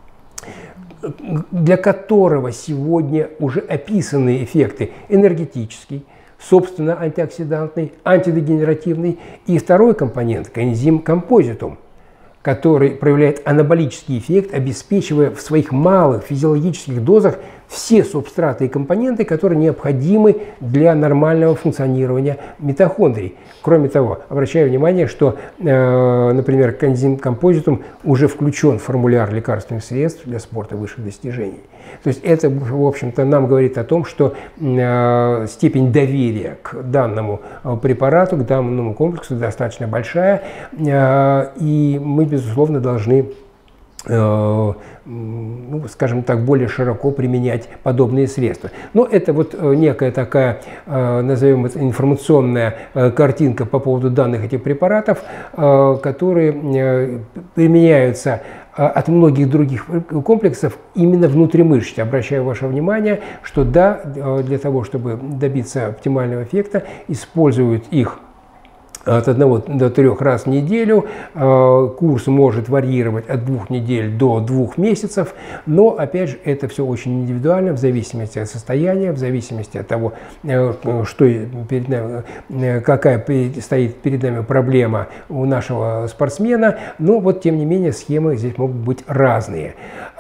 A: для которого сегодня уже описаны эффекты энергетический, собственно антиоксидантный, антидегенеративный. И второй компонент – коэнзим композитум, который проявляет анаболический эффект, обеспечивая в своих малых физиологических дозах все субстраты и компоненты, которые необходимы для нормального функционирования митохондрий. Кроме того, обращаю внимание, что, например, коэнзим композитум уже включен в формуляр лекарственных средств для спорта высших достижений. То есть это, в общем-то, нам говорит о том, что степень доверия к данному препарату, к данному комплексу достаточно большая, и мы, безусловно, должны, ну, скажем так, более широко применять подобные средства. Но это вот некая такая, назовем это, информационная картинка по поводу данных этих препаратов, которые применяются от многих других комплексов именно внутримышечно. Обращаю ваше внимание, что да, для того, чтобы добиться оптимального эффекта, используют их от 1 до 3 раз в неделю. Курс может варьировать от 2 недель до 2 месяцев, но, опять же, это все очень индивидуально, в зависимости от состояния, в зависимости от того, что перед нами, какая стоит перед нами проблема у нашего спортсмена. Но вот, тем не менее, схемы здесь могут быть разные.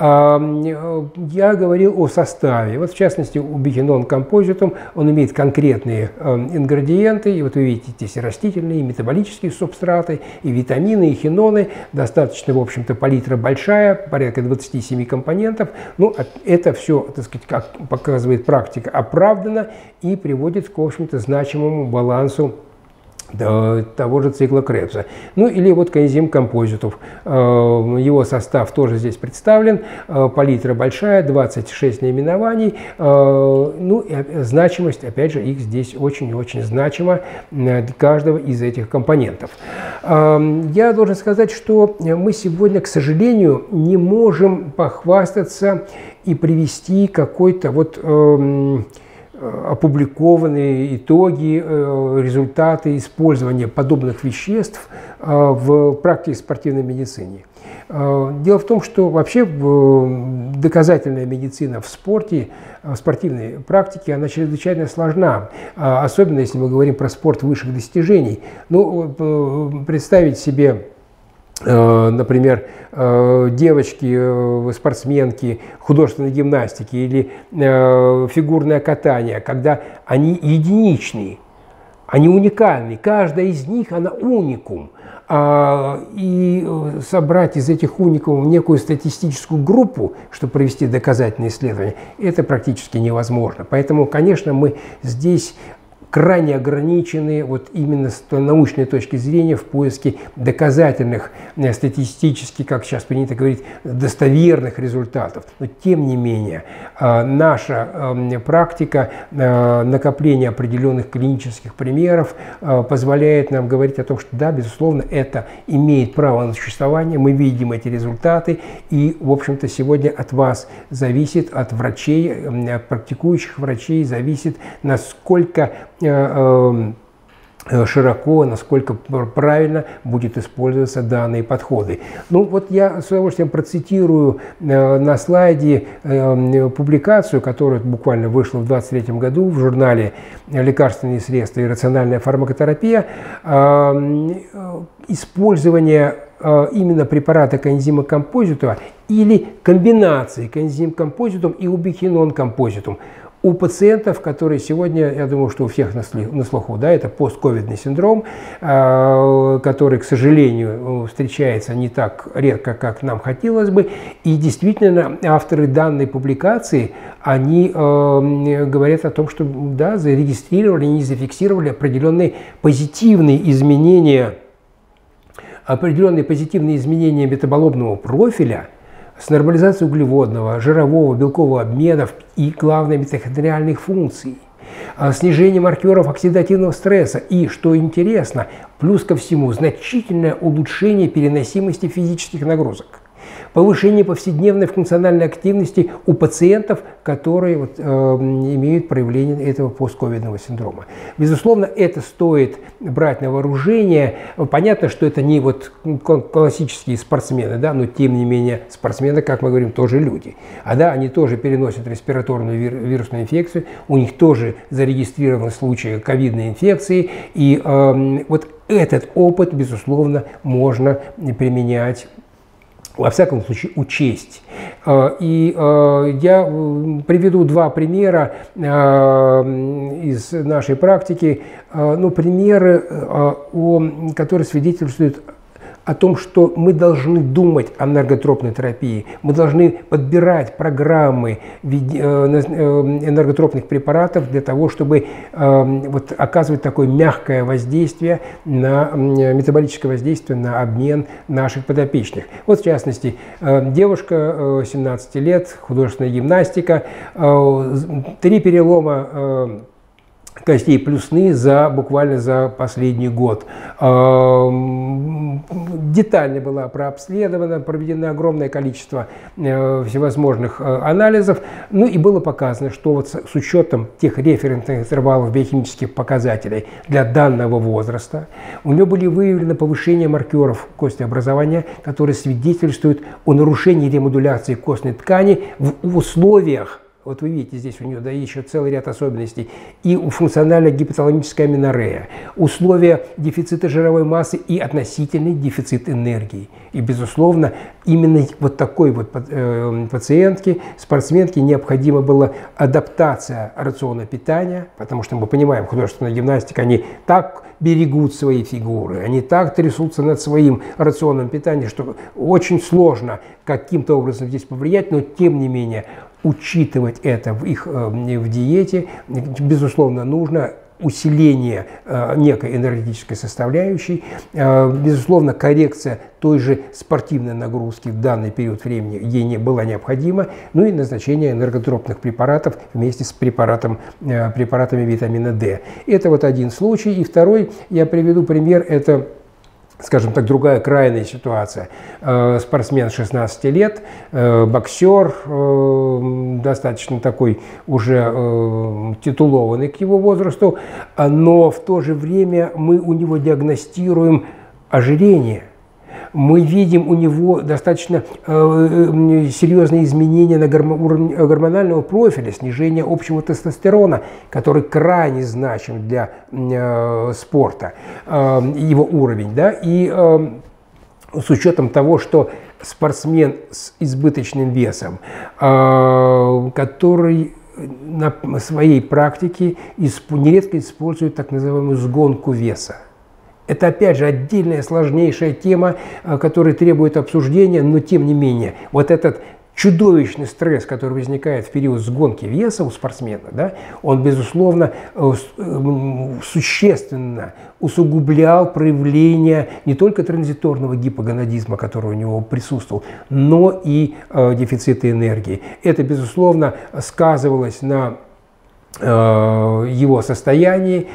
A: Я говорил о составе. Вот, в частности, убихинон композитум, он имеет конкретные ингредиенты, и вот вы видите здесь и растительные, и метаболические субстраты, и витамины, и хиноны. Достаточно, в общем-то, палитра большая, порядка 27 компонентов. Ну, это все, так сказать, как показывает практика, оправдано и приводит к, в общем-то, значимому балансу того же цикла Кребса. Ну или вот коэнзим композитов. Его состав тоже здесь представлен. Палитра большая, 26 наименований. Ну и значимость, опять же, их здесь очень-очень значима для каждого из этих компонентов. Я должен сказать, что мы сегодня, к сожалению, не можем похвастаться и привести какой-то вот опубликованные итоги, результаты использования подобных веществ в практике спортивной медицины. Дело в том, что вообще доказательная медицина в спорте, в спортивной практике, она чрезвычайно сложна, особенно если мы говорим про спорт высших достижений. Ну, представить себе, например, девочки, спортсменки художественной гимнастики или фигурное катание, когда они единичные, Они уникальны, каждая из них, она уникум. И собрать из этих уникумов некую статистическую группу, чтобы провести доказательные исследования, это практически невозможно. Поэтому, конечно, мы здесь крайне ограничены вот именно с научной точки зрения в поиске доказательных, статистически, как сейчас принято говорить, достоверных результатов. Но тем не менее, наша практика накопления определенных клинических примеров позволяет нам говорить о том, что да, безусловно, это имеет право на существование, мы видим эти результаты, и, в общем-то, сегодня от вас зависит, от врачей, от практикующих врачей зависит, насколько широко, насколько правильно будет использоваться данные подходы. Ну вот я с удовольствием процитирую на слайде публикацию, которая буквально вышла в 2023 году в журнале «Лекарственные средства и рациональная фармакотерапия». Использование именно препарата коэнзима композитума или комбинации коэнзим композитум и убикинон композитум у пациентов, которые сегодня, я думаю, что у всех на слуху, да, это постковидный синдром, который, к сожалению, встречается не так редко, как нам хотелось бы. И действительно, авторы данной публикации, они говорят о том, что да, зарегистрировали, не зафиксировали определенные позитивные изменения метаболобного профиля, с нормализацией углеводного, жирового, белкового обменов и, главное, митохондриальных функций, снижение маркеров оксидативного стресса и, что интересно, плюс ко всему, значительное улучшение переносимости физических нагрузок, повышение повседневной функциональной активности у пациентов, которые имеют проявление этого постковидного синдрома. Безусловно, это стоит брать на вооружение. Понятно, что это не классические спортсмены, да, но тем не менее спортсмены, как мы говорим, тоже люди. Да, они тоже переносят респираторную вирусную инфекцию, у них тоже зарегистрированы случаи ковидной инфекции. И вот этот опыт, безусловно, можно применять, во всяком случае, учесть. И я приведу два примера из нашей практики, примеры, которые свидетельствуют о том, что мы должны думать о энерготропной терапии, мы должны подбирать программы энерготропных препаратов для того, чтобы оказывать такое мягкое воздействие, метаболическое воздействие на обмен наших подопечных. Вот в частности, девушка 17 лет, художественная гимнастика, 3 перелома костей плюсны буквально за последний год. Детально была прообследована, проведено огромное количество всевозможных анализов, и было показано, что с учетом тех референтных интервалов биохимических показателей для данного возраста у нее были выявлены повышение маркеров костеобразования, которые свидетельствуют о нарушении ремодуляции костной ткани в условиях. Вот вы видите, здесь у нее еще целый ряд особенностей. И функциональная гипоталамическая аменорея, условия дефицита жировой массы и относительный дефицит энергии. И, безусловно, именно такой пациентке, спортсменке необходима была адаптация рациона питания, потому что мы понимаем, художественная гимнастика, они так берегут свои фигуры, они так трясутся над своим рационом питания, что очень сложно каким-то образом здесь повлиять, но тем не менее учитывать это в диете, безусловно, нужно усиление некой энергетической составляющей, безусловно, коррекция той же спортивной нагрузки в данный период времени ей была необходима, и назначение энерготропных препаратов вместе с препаратами витамина D. Это один случай. И второй, я приведу пример, это, скажем так, другая крайняя ситуация. Спортсмен 16 лет, боксер, достаточно такой уже титулованный к его возрасту, но в то же время мы у него диагностируем ожирение. Мы видим у него достаточно серьезные изменения на уровне гормонального профиля, снижение общего тестостерона, который крайне значим для спорта, его уровень. Да? И с учетом того, что спортсмен с избыточным весом, который на своей практике нередко используют так называемую сгонку веса. Это, опять же, отдельная сложнейшая тема, которая требует обсуждения, но тем не менее, вот этот чудовищный стресс, который возникает в период сгонки веса у спортсмена, да, он, безусловно, существенно усугублял проявление не только транзиторного гипогонадизма, который у него присутствовал, но и дефицита энергии. Это, безусловно, сказывалось на его состоянии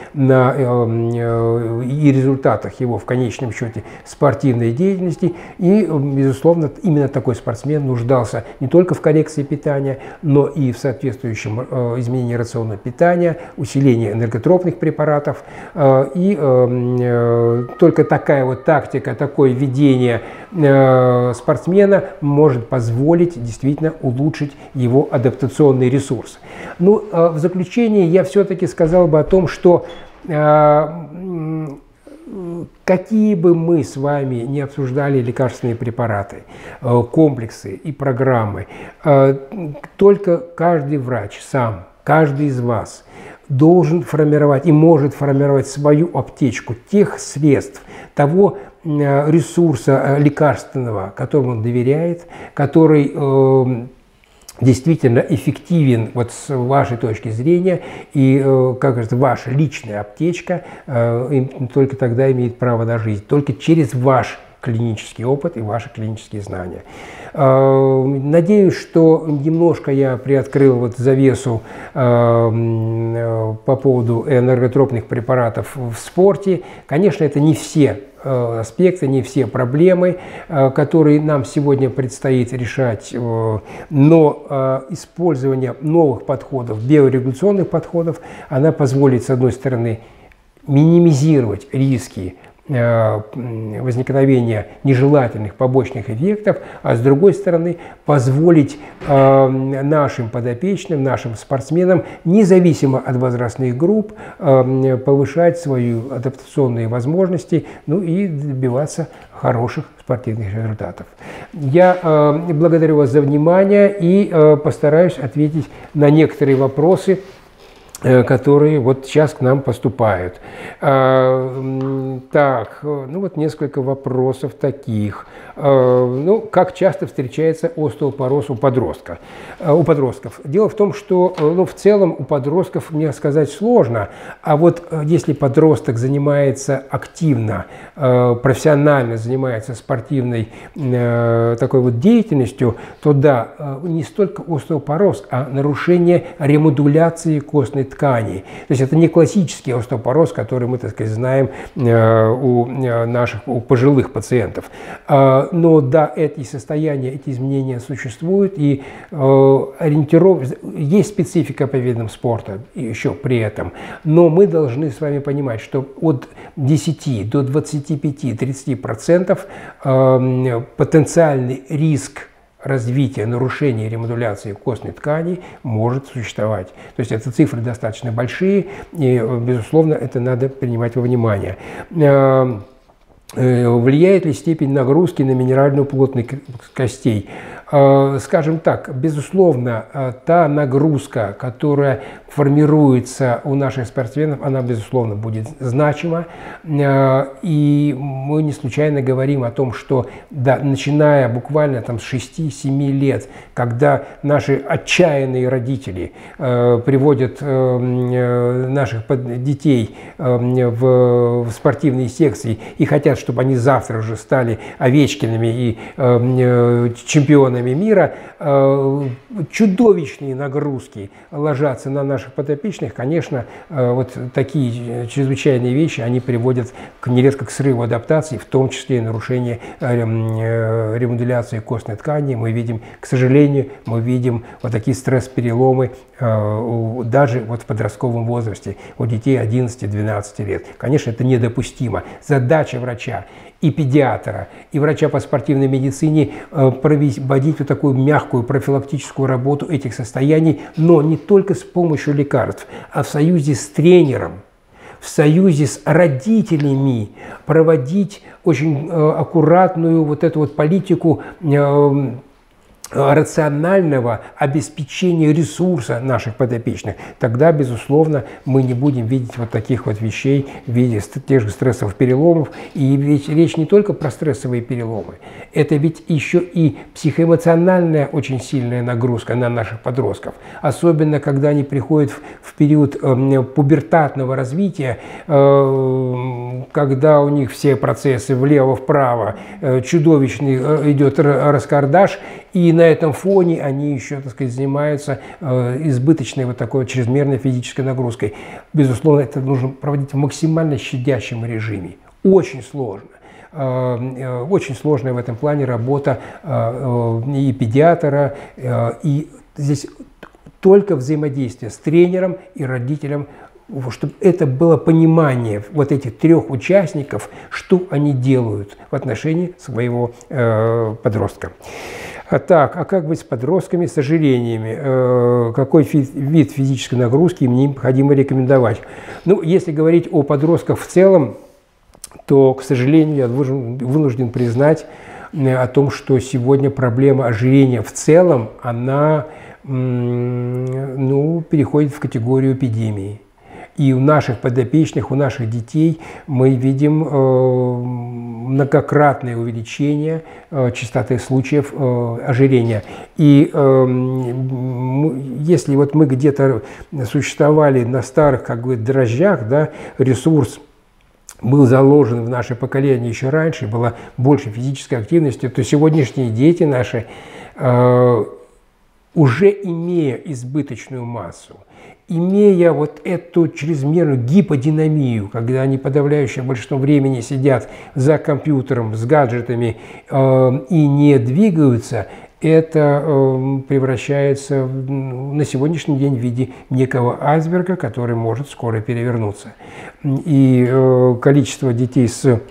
A: и результатах его в конечном счете спортивной деятельности. И, безусловно, именно такой спортсмен нуждался не только в коррекции питания, но и в соответствующем изменении рационного питания, усилении энерготропных препаратов. И только такая вот тактика, такое ведение спортсмена может позволить действительно улучшить его адаптационный ресурс. Ну, в заключение я все-таки сказал бы о том, что какие бы мы с вами не обсуждали лекарственные препараты, комплексы и программы, только каждый врач сам, каждый из вас должен формировать и может формировать свою аптечку тех средств, того ресурса лекарственного, которому он доверяет, который действительно эффективен вот с вашей точки зрения, и, как говорится, ваша личная аптечка только тогда имеет право на жизнь, только через ваш клинический опыт и ваши клинические знания. Надеюсь, что немножко я приоткрыл вот завесу по поводу энерготропных препаратов в спорте. Конечно, это не все аспекты, не все проблемы, которые нам сегодня предстоит решать, но использование новых подходов, биорегуляционных подходов, она позволит, с одной стороны, минимизировать риски возникновения нежелательных побочных эффектов, а с другой стороны позволить нашим подопечным, нашим спортсменам, независимо от возрастных групп, повышать свои адаптационные возможности, ну и добиваться хороших спортивных результатов. Я благодарю вас за внимание и постараюсь ответить на некоторые вопросы, которые вот сейчас к нам поступают. Так, ну вот несколько вопросов таких. Ну, как часто встречается остеопороз у подростков? Дело в том, что ну, в целом у подростков, мне сказать, сложно, а вот если подросток занимается активно, профессионально занимается спортивной такой вот деятельностью, то да, не столько остеопороз, а нарушение ремодуляции костной ткани. То есть это не классический остеопороз, который мы, так сказать, знаем у пожилых пациентов. Но да, эти состояния, эти изменения существуют, и есть специфика по видам спорта еще при этом. Но мы должны с вами понимать, что от 10 до 25-30% потенциальный риск развития нарушения ремодуляции костной ткани может существовать. То есть это цифры достаточно большие, и, безусловно, это надо принимать во внимание. Влияет ли степень нагрузки на минеральную плотность костей? Скажем так, безусловно, та нагрузка, которая формируется у наших спортсменов, она, безусловно, будет значима. И мы не случайно говорим о том, что да, начиная буквально там, с 6-7 лет, когда наши отчаянные родители приводят наших детей в спортивные секции и хотят, чтобы они завтра уже стали Овечкиными и чемпионами мира, чудовищные нагрузки ложатся на наших подопечных. Конечно, вот такие чрезвычайные вещи, они приводят нередко к срыву адаптации, в том числе и нарушению ремодуляции костной ткани. Мы видим, к сожалению, мы видим вот такие стресс-переломы даже вот в подростковом возрасте у детей 11-12 лет. Конечно, это недопустимо. Задача врача и педиатра, и врача по спортивной медицине проводить вот такую мягкую профилактическую работу этих состояний, но не только с помощью лекарств, а в союзе с тренером, в союзе с родителями проводить очень аккуратную вот эту вот политику рационального обеспечения ресурса наших подопечных, тогда, безусловно, мы не будем видеть вот таких вот вещей в виде тех же стрессовых переломов. И ведь речь не только про стрессовые переломы, это ведь еще и психоэмоциональная очень сильная нагрузка на наших подростков. Особенно, когда они приходят в период пубертатного развития, когда у них все процессы влево-вправо, чудовищный идет раскардаш, и на этом фоне они еще, так сказать, занимаются избыточной вот такой чрезмерной физической нагрузкой. Безусловно, это нужно проводить в максимально щадящем режиме. Очень сложно. Очень сложная в этом плане работа и педиатра, и здесь только взаимодействие с тренером и родителем, чтобы это было понимание вот этих трех участников, что они делают в отношении своего подростка. Так, а как быть с подростками с ожирениями? Какой вид физической нагрузки им необходимо рекомендовать? Ну, если говорить о подростках в целом, то, к сожалению, я вынужден признать о том, что сегодня проблема ожирения в целом, она переходит в категорию эпидемии. И у наших подопечных, у наших детей мы видим многократное увеличение частоты случаев ожирения. И если вот мы где-то существовали на старых, как бы, дрожжах, да, ресурс был заложен в наше поколение еще раньше, была больше физической активности, то сегодняшние дети наши, уже имея избыточную массу, имея вот эту чрезмерную гиподинамию, когда они подавляющее большинство времени сидят за компьютером с гаджетами и не двигаются, это превращается на сегодняшний день в виде некого айсберга, который может скоро перевернуться. И количество детей с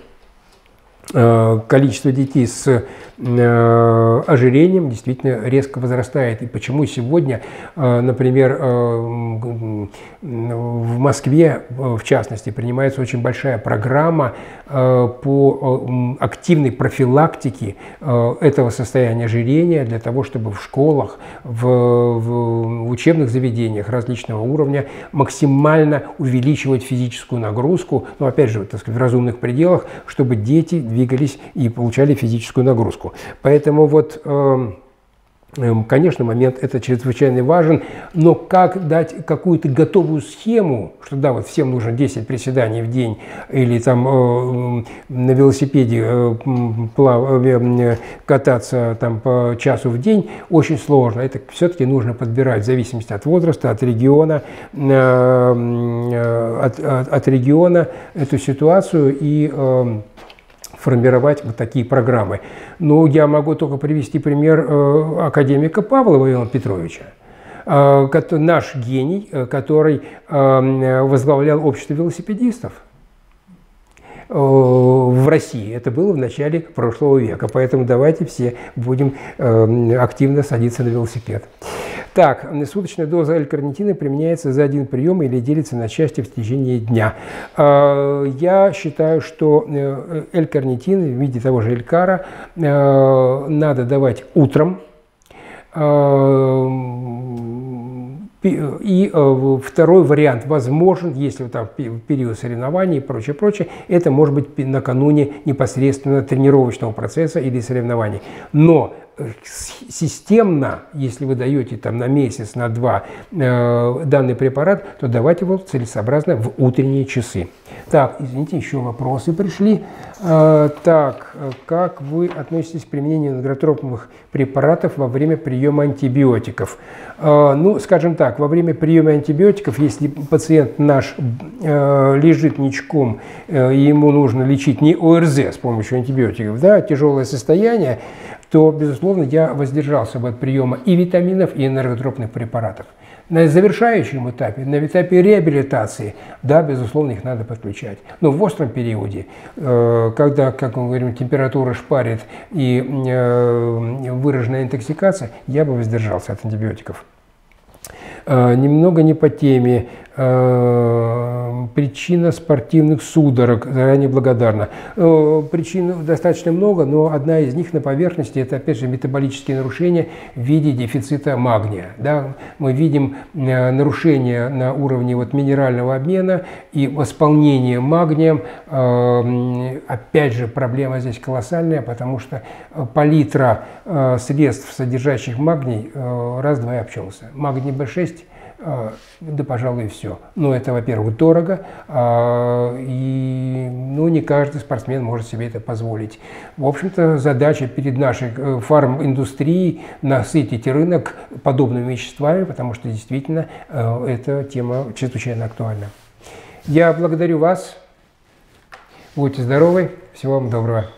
A: ожирением действительно резко возрастает. И почему сегодня, например, в Москве, в частности, принимается очень большая программа по активной профилактике этого состояния ожирения для того, чтобы в школах, в учебных заведениях различного уровня максимально увеличивать физическую нагрузку, но опять же, так сказать, в разумных пределах, чтобы дети двигались и получали физическую нагрузку. Поэтому вот, конечно, момент это чрезвычайно важен, но как дать какую-то готовую схему, что да, вот всем нужно 10 приседаний в день или там на велосипеде кататься там по часу в день, очень сложно. Это все-таки нужно подбирать в зависимости от возраста, от региона, эту ситуацию и формировать вот такие программы. Но я могу только привести пример академика Павлова Ивана Петровича, наш гений, который возглавлял общество велосипедистов в России. Это было в начале прошлого века, поэтому давайте все будем активно садиться на велосипед. Так, суточная доза L-карнитина применяется за один прием или делится на части в течение дня. Я считаю, что L-карнитин в виде того же L-кара надо давать утром. И второй вариант возможен, если там период соревнований и прочее, это может быть накануне непосредственно тренировочного процесса или соревнований. Но системно, если вы даете там на месяц, на два данный препарат, то давать его целесообразно в утренние часы. Так, извините, еще вопросы пришли. Так, как вы относитесь к применению нагротропных препаратов во время приема антибиотиков? Ну, скажем так, во время приема антибиотиков, если пациент наш лежит ничком, ему нужно лечить не ОРЗ с помощью антибиотиков, да, тяжелое состояние, то, безусловно, я воздержался бы от приема и витаминов, и энерготропных препаратов. На завершающем этапе, на этапе реабилитации, да, безусловно, их надо подключать. Но в остром периоде, когда, как мы говорим, температура шпарит и выраженная интоксикация, я бы воздержался от антибиотиков. Немного не по теме. Причина спортивных судорог, заранее благодарна. Причин достаточно много, но одна из них на поверхности – это, опять же, метаболические нарушения в виде дефицита магния. Да? Мы видим нарушения на уровне минерального обмена и восполнения магнием. Опять же, проблема здесь колоссальная, потому что палитра средств, содержащих магний, раз-два и обчелся. Магний B6 да, пожалуй, и все. Но это, во-первых, дорого, и не каждый спортсмен может себе это позволить. В общем-то, задача перед нашей фарм-индустрией насытить рынок подобными веществами, потому что действительно эта тема чрезвычайно актуальна. Я благодарю вас. Будьте здоровы. Всего вам доброго.